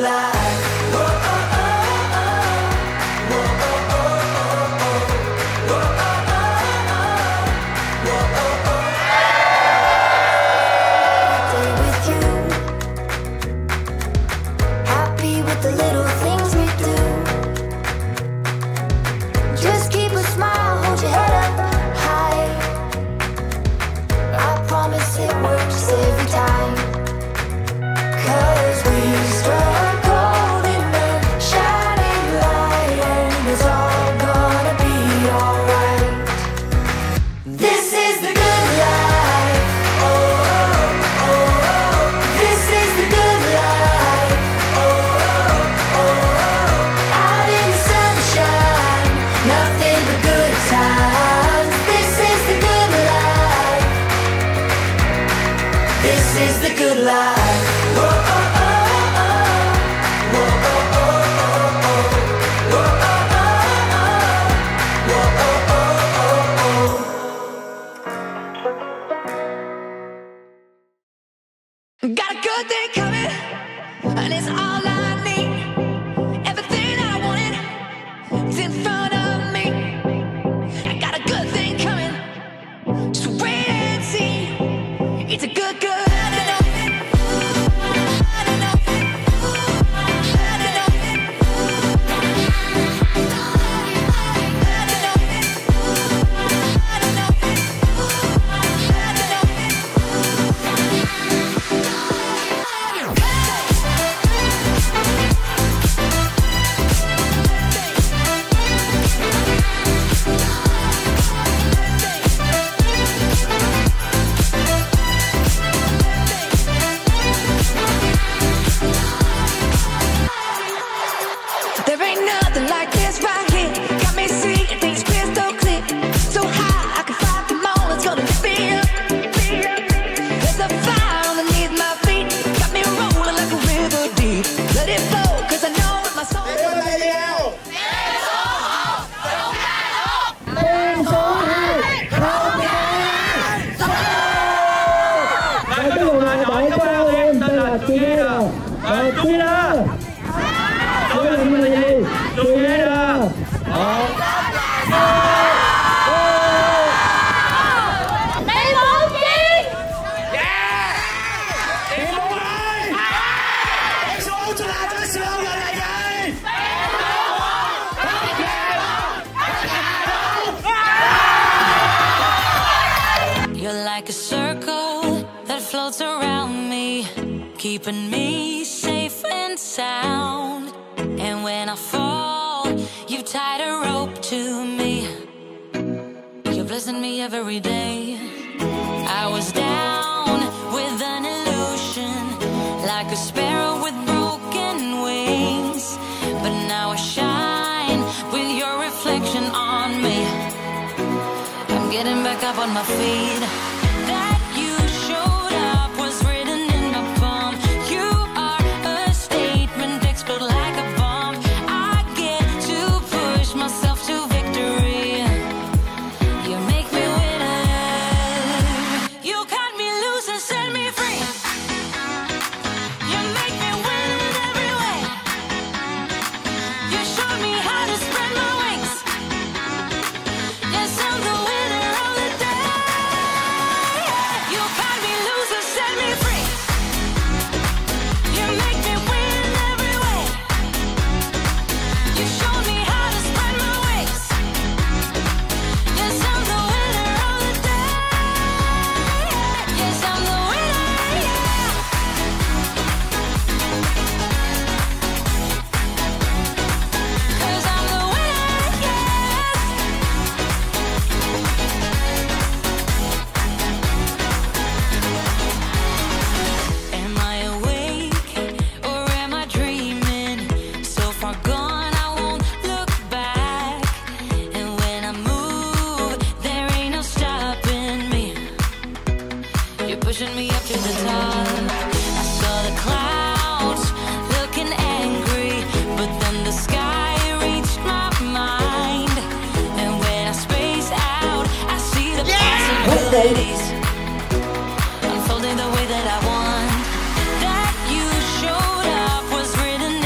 life. Whoa, oh, oh, oh. Whoa, oh, oh, oh, oh. Whoa, oh, oh, oh. Whoa, oh, oh. Stay with you. Happy with the little things we do. Just keep a smile, hold your head up high. I promise it works every time. 'Cause we struck gold in the shining light, and it's all gonna be alright. This is the good life. Oh, oh, oh. This is the good life. Oh, oh, oh. Out in the sunshine, nothing but good times. This is the good life. This is the good life. Whoa, oh, oh, oh. Whoa, oh, oh, oh. Whoa, oh, oh, oh. Whoa, oh, oh, oh. Got a good thing coming, and it's all I need. Everything I wanted is in front of me. I got a good thing coming, just wait and see. It's a good, good. There ain't nothing like this right here. Got me seeing things crystal clear. So high, I can fly, come on, it's gonna lift me up. There's a fire underneath my feet. Got me rolling like a river deep. Let it flow, 'cause I know that my soul. You're like a circle that floats around me, keeping me safe and sound. And when I fall, you've tied a rope to me. You're blessing me every day. I was down with an illusion, like a sparrow with broken wings. But now I shine with your reflection on me. I'm getting back up on my feet. That you showed up was written in my palm. You are a statement, explode like a bomb. I get to push myself to victory. You make me winner. You cut me loose and set me free. You make me win in every way. You showed me how to spread my wings. Yes, I'm the winner of the day. You cut me loose and set me free. You make me win in every way. You showed me how to spread my wings. Yes, I'm the winner of the day. Yes, I'm the winner, yeah. 'Cause I'm the winner, yes. Am I awake or am I dreaming? So far gone, I won't look back. And when I move, there ain't no stopping me. You're pushing me up to the top. I saw the clouds looking angry, but then the sky reached my mind. And when I space out, I see the possibilities unfolding the way that I want. That you showed up was written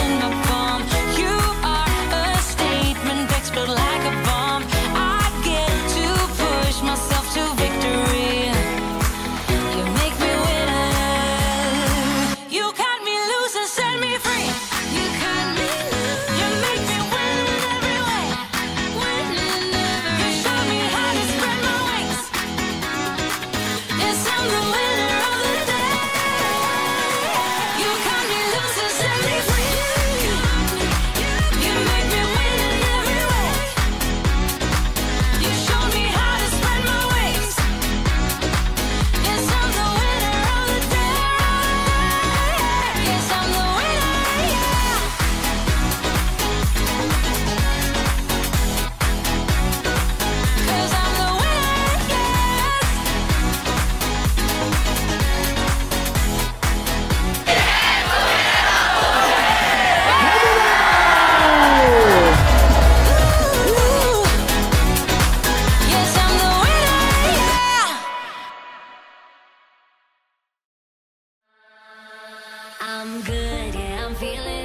I'm good, yeah, I'm feeling